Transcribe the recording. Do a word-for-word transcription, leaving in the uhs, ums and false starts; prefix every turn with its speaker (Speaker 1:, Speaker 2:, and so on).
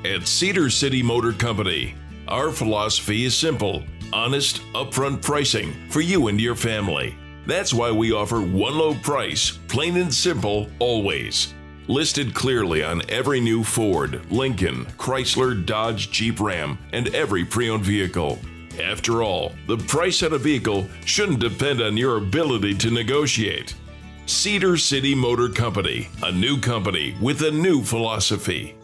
Speaker 1: At Cedar City Motor Company, our philosophy is simple, honest, upfront pricing for you and your family. That's why we offer one low price, plain and simple, always. Listed clearly on every new Ford, Lincoln, Chrysler, Dodge, Jeep, Ram, and every pre-owned vehicle. After all, the price on a vehicle shouldn't depend on your ability to negotiate. Cedar City Motor Company, a new company with a new philosophy.